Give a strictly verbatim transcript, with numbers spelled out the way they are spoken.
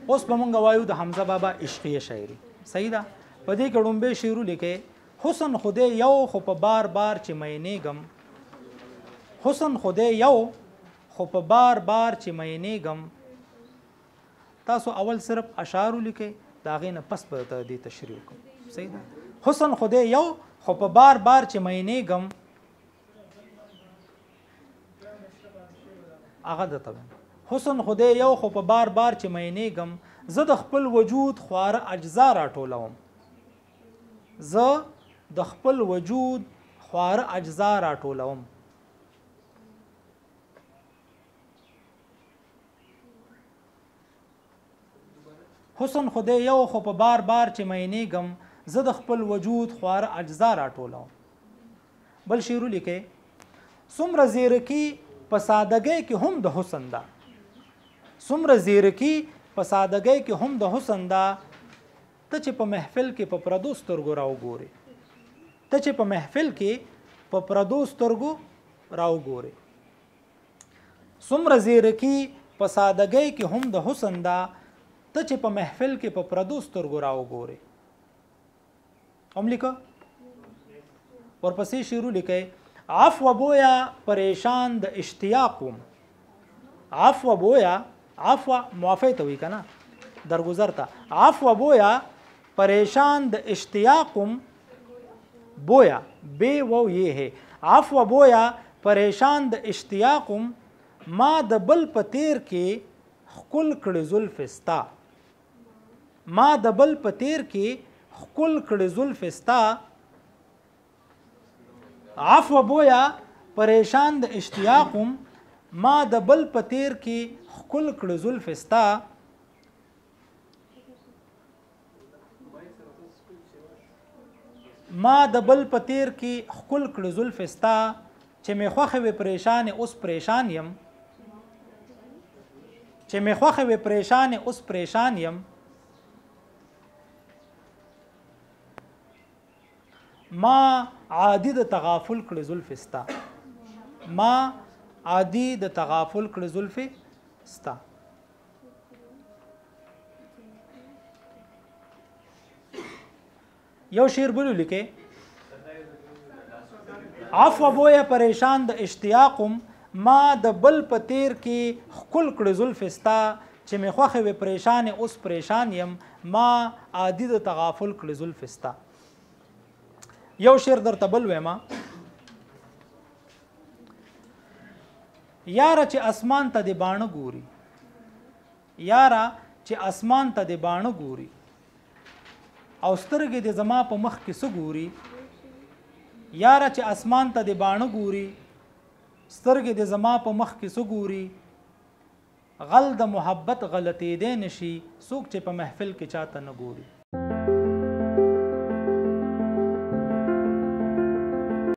اوس به مونږ وایو د حمزه بابا عشقیه شاعري. صحیح ده. په دې کې ډومبې شعر ولیکئ. حسن خدای یو خو په بار بار چې مینېږم، حسن خدای یو خو په بار بار چې مینېږم. تاسو اول صرف اشعار ولیکئ، د هغې نه پس به ته دې تشریح وکړم. صحیح ده. حسن خدای یو خو په بار بار چې مینېږم، هغه درته وایم. حسن خدای یو خو په بار بار چې مینېږم، زه د خپل وجود خواره اجزا راټولوم، زه د خپل وجود خواره اجزا راټولوم. حسن خدای یو خو په بار بار چې مینېږم، زه د خپل وجود خواره اجزا راټولوم. بل شعر ولیکئ. څومره زیرکي په سادګۍ کې هم د حسن ده، څومره زیرکي په سادګۍ کې هم د حسن ده، ته چې په محفل کې په پردو سترګو راوګورې، ته چې په محفل کې په پردو سترګو راوګورې. څومره زیرکي په سادګۍ کې هم د حسن ده، ته چې په محفل کې په پردو سترګو راوګورې. هم لیکه. ورپسې شعر ولیکئ. عفو بویا پریشان د اشتیاقم، عفو بویا، عفو معافی ته وایي که نه، درگذر ته. عفو بویا پریشان د اشتیاقم، بویا بے و یہ ہے. عفو بویا پریشان د اشتیاقم، ما د بل په تیر کې ښکل کړې زلفې ستا، ما د بل په تیر کې ښکل کړې زلفې ستا. عفو بویا پریشان د اشتیاقم، ما د بل په تیر کې ښکل کړې زلفې ستا. ما د بل په تیر کې ښکل کړې زلفې ستا، چې مې خوښې وې پریشانې اوس پریشان یم، چې مې خوښې وې پریشانې اوس پریشان یم. ما عادي د تغافل کړې زلفې ستا، ما عادي د تغافل کړې زلفې ستا. یو شعر بل ولیکئ. عفو بویا پریشان د اشتیاقم، ما د بل په تیر کې ښکل کړې زلفې ستا، چې مې خوښې وې پریشانې اوس پریشان یم، ما عادي د تغافل کړې زلفې ستا. یو شعر درته بل ویمه. یاره چې اسمان ته د باڼه ګوري، یاره چې اسمان ته د باڼه ګوري، او سترګې د زما په مخ کې څه ګوري. یاره چې اسمان ته د باڼه ګوري، سترګې د زما په مخ کې څه ګوري. غل د محبت غلطېدی نشي، څوک چې په محفل کې چاته نه ګوري.